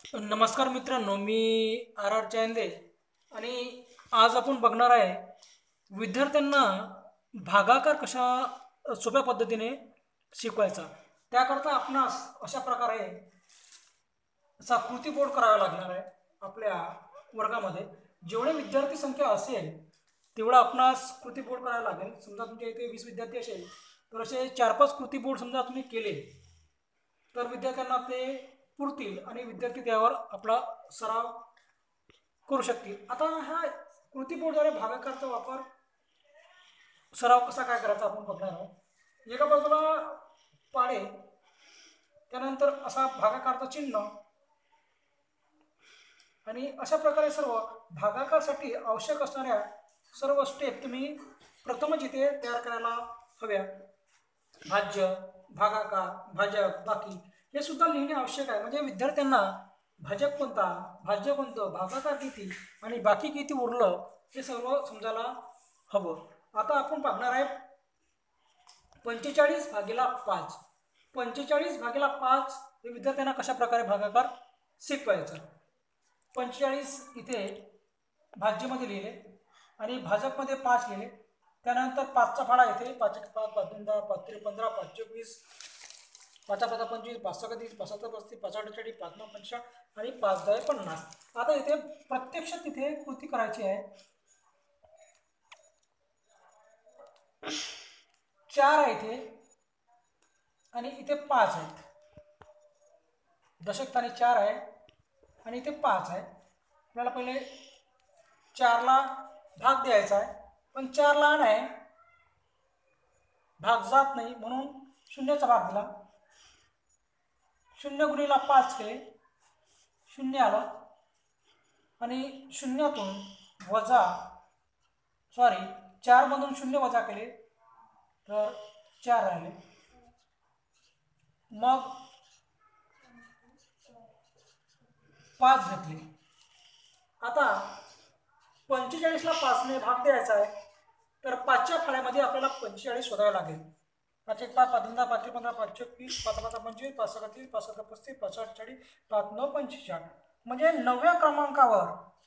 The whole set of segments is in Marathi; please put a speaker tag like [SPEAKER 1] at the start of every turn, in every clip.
[SPEAKER 1] नमस्कार मित्रांनो, मी आर आर चांदे आणि आज आपण बघणार आहे विद्यार्थ्यांना भागाकार कशा सोप्या पद्धतीने शिकवायचा. त्याकरता आपणास अशा प्रकारे असा कृती बोर्ड करावा लागणार आहे. आपल्या वर्गामध्ये जेवढे विद्यार्थी संख्या असेल तेवढा आपणास कृती बोर्ड करावा लागेल. समजा तुमच्या इथे 20 विद्यार्थी असेल तर असे 4-5 कृती बोर्ड समजा तुम्ही केले तर विद्यार्थ्यांना ते पुरतील आणि विद्यार्थी त्यावर आपला सराव करू शकतील. आता ह्या कृती बोर्डद्वारे भागाकारचा वापर सराव कसा काय करायचा आपण बघणार आहोत. एका बाजूला पाढे, त्यानंतर असा भागाकारचं चिन्ह आणि अशा प्रकारे सर्व भागाकारसाठी आवश्यक असणाऱ्या सर्व स्टेप तुम्ही प्रथमच इथे तयार करायला हव्या. भाज्य, भागाकार, भाजक, बाकी हे सुद्धा लिहिणे आवश्यक आहे. म्हणजे विद्यार्थ्यांना भाजक कोणता, भाज्य कोणतं, भागाकार किती आणि बाकी किती उरलं हे सर्व समजायला हवं. आता आपण पाहणार आहे 45/5. 45/5 हे विद्यार्थ्यांना कशा प्रकारे भागाकार शिकवायचा. 45 इथे भाज्यमध्ये लिहिले आणि भाजकमध्ये 5 लिहिले. त्यानंतर 5चा फाळा येथे 5 1 5 5 2 10 5 3 15 5 4 20 5 5 25 5 6 30 5 7 35 5 8 40 5 9 50 आणि 5 10 50. आता इथे प्रत्यक्ष तिथे कृती करायची आहे. 4 आहे इथे आणि इथे 5 आहेत. दशक स्थानी 4 आहे आणि इथे 5 आहे. आपल्याला पहिले 4ला भाग द्यायचा आहे, पण 4 लहान आहे, भाग जात नाही म्हणून शून्याचा भाग दिला. 0 गुणिला 5 केले, 0 आला आणि शून्यातून वजा 4 मधून 0 वजा केले तर 4 राहिले. मग 5 घेतले. आता 45ला 5ने भाग द्यायचा आहे तर 5च्या फाळ्यामध्ये आपल्याला 45 शोधावे लागेल. 5 1 5 5 2 10 5 3 15 5 4 20 5 5 25 5 6 30 5 7 35 5 8 40 5 9 45. म्हणजे 9व्या क्रमांकावर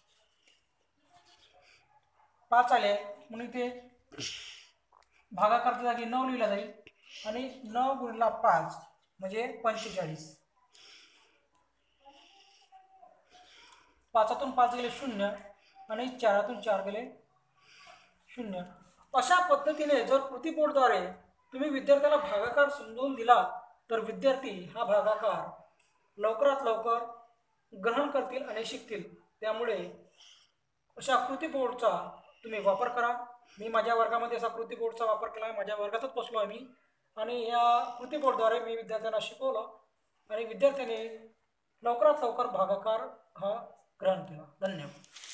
[SPEAKER 1] 5 आले म्हणून इथे भागाकारच्या जागी 9 लिहिला जाईल आणि 9 गुणिला 5 म्हणजे 45. 5तून 5 गेले 0 आणि 4तून 4 गेले 0. अशा पद्धतीने जर कृती बोर्डद्वारे तुम्ही विद्यार्थ्याला भागाकार समजावून दिला तर विद्यार्थी हा भागाकार लवकरात लवकर ग्रहण करतील आणि शिकतील. त्यामुळे अशा कृती बोर्डचा तुम्ही वापर करा. मी माझ्या वर्गामध्ये असा कृती बोर्डचा वापर केला आहे. माझ्या वर्गातच बसलो आहे मी आणि या कृती बोर्डद्वारे मी विद्यार्थ्यांना शिकवलं आणि विद्यार्थ्यांनी लवकरात लवकर भागाकार हा ग्रहण केला. धन्यवाद.